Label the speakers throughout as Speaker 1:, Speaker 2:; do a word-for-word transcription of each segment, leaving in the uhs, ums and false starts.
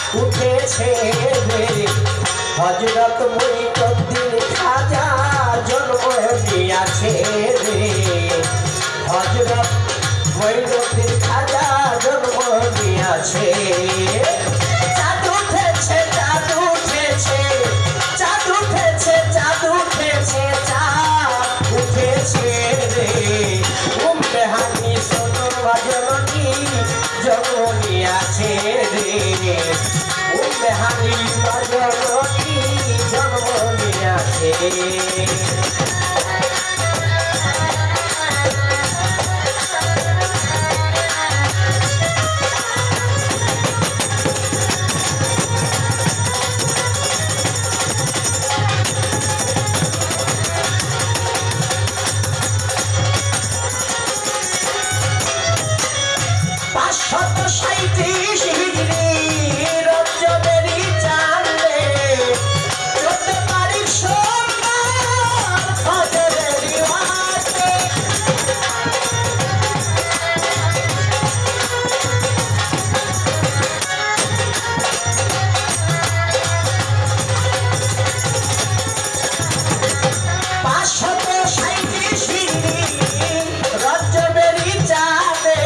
Speaker 1: উঠেছে রে হযরত মুঈনুদ্দিন খাজা জন্ম নিয়েছে রে হযরত মুঈনুদ্দিন খাজা জন্ম নিয়েছে চাঁদ উঠেছে চাঁদ উঠেছে চাঁদ উঠেছে চাঁদ উঠেছে চাঁদ উঠেছে রে উম্মে হানি সোনার জননী জন্ম নিয়েছে রে উম্মে হানি জননী জন্ম নিয়েছে পাঁচশত সাঁইত্রিশ হিজরি রজবেরই চাঁদে চোদ্দ তারিখ সোমবার ফজরেরই ওয়াক্তে পাঁচশত সাঁইত্রিশ হিজরি রজবেরই চাঁদে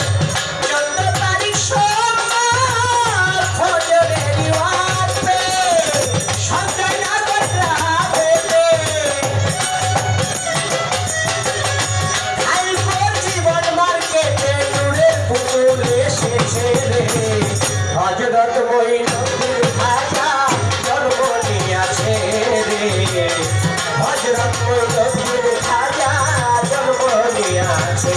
Speaker 1: হযরত মুঈনুদ্দিন খাজা জন্ম নিয়েছে রে হযরত মুঈনুদ্দিন খাজা জন্ম নিয়েছে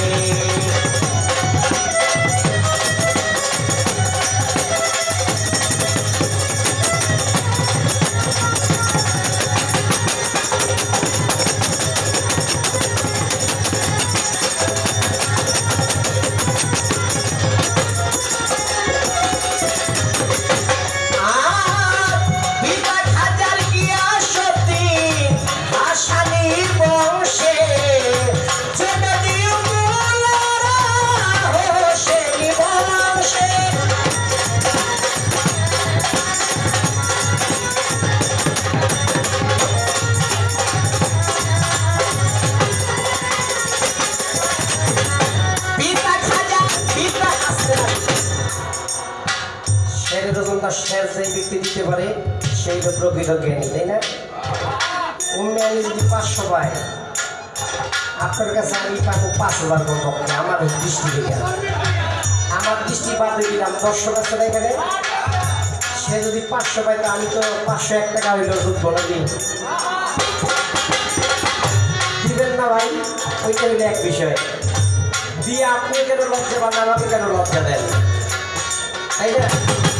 Speaker 1: শের যে ব্যক্তি দিতে পারে সেই তো প্রকৃত জ্ঞানী তাই না উম্মে হানি যদি পাঁচশো পায় আপনার কাছে আমি পাবো পাঁচ বার কমপক্ষে আমার দৃষ্টি থেকে আমার দৃষ্টিপাত দিলাম দর্শক আছে না এখানে সে যদি পাঁচশো পায় তো আমি তো পাঁচশো এক টাকা হইলেও ঢুকবো না দিন দিবেন না ভাই ওইটা হইলে এক বিষয় দিয়ে আপনি কেন লজ্জা পান আমাকে কেন লজ্জা দেন তাই না